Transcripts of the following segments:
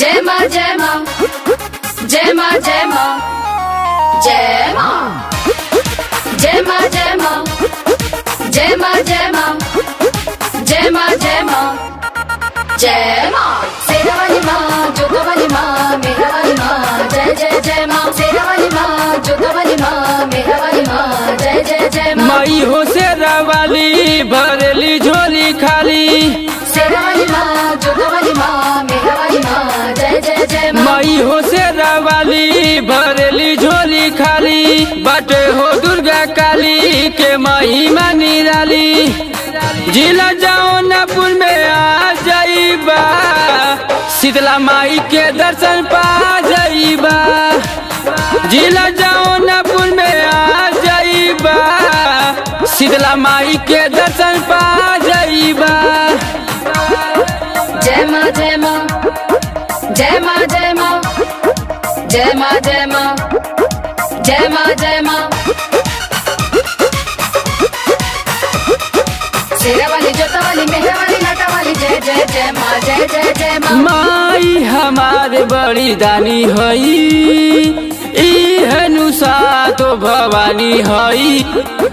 जय माँ जय माँ जय माँ जय माँ जय माँ जय माँ जय माँ जय माँ जय माँ जय माँ जय माँ जय माँ शेरा वाली माँ जोधा वाली माँ मेरा वाली माँ जय जय जय माँ शेरा वाली माँ जोधा वाली माँ मेरा वाली माँ जय जय जय माँ माई हो शेरा वाली भरेली झोली खाली शेरा वाली माँ जोधा वाली माँ मेरा वाली माँ जय जय जय माँ माई हो शेरा वाली भरेली झोली खाली बाटे हो दुर्गा काली के महिमा निराली जिला जौनपुर में आ जाइबा शीतला माई के दर्शन पा जाइबा जिला जौनपुर में आ जाइबा शीतला माई के दर्शन पा जाइबा जय माँ जय माँ जय माँ जय माँ जय माँ जय माँ जय माँ जय माँ शेरा वाली जोता वाली मेहरा वाली लाटा वाली जय जय जय माँ जय जय जय माँ माई हमारे बड़ी दानी हई इहनुसा तो भवानी हई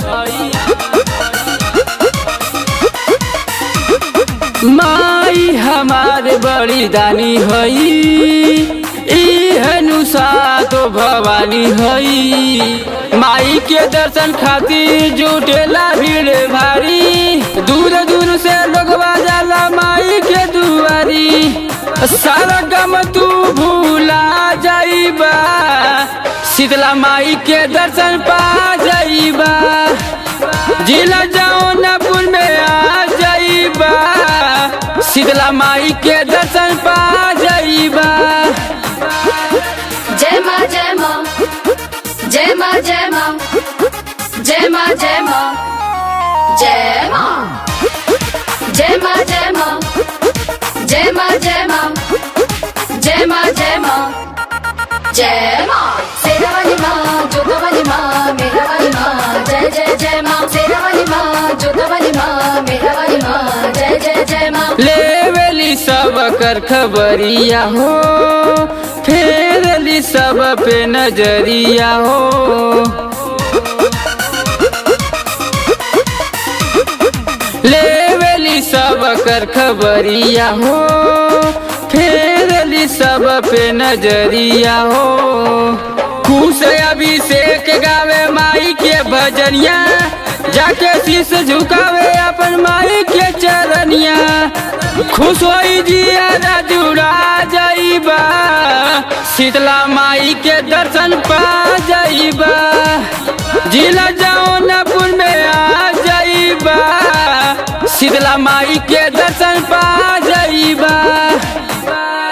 माई हमारे बड़ी दानी हई इहनुसा तो भवानी हई माई के दर्शन खातिर जुटेला भीड़ भारी दूर दूर से लोगवा जाला माई के दुआरी सारा गम तू भूला जाइबा शीतला माई के दर्शन पा जाइबा जिला जौनपुर में आ जाइबा शीतला माई के दर्शन पा जाइबा जय माँ जय माँ जय माँ जय माँ जय माँ जय माँ जय माँ जय माँ जय माँ जय माँ जय माँ जय माँ जय माँ जय माँ शेरा वाली माँ जोधा वाली माँ मेरा वाली माँ जय जय जय माँ शेरा वाली माँ जोधा वाली माँ मेरा वाली माँ जय जय जय माँ लेवेली सब कर खबरिया हो फेरली सब पे नजरिया हो लेवेली सब कर खबरिया हो फेरली सब पे नजरिया हो खुश अभिषेक गावे माई के भजनिया जाके शीश झुकावे अपन माई के चरनिया खुश होई जिया जुड़ा जाइबा शीतला माई के दर्शन पा जाइबा जिला जौनपुर में आ जाइबा शीतला माई के दर्शन पा जाइबा।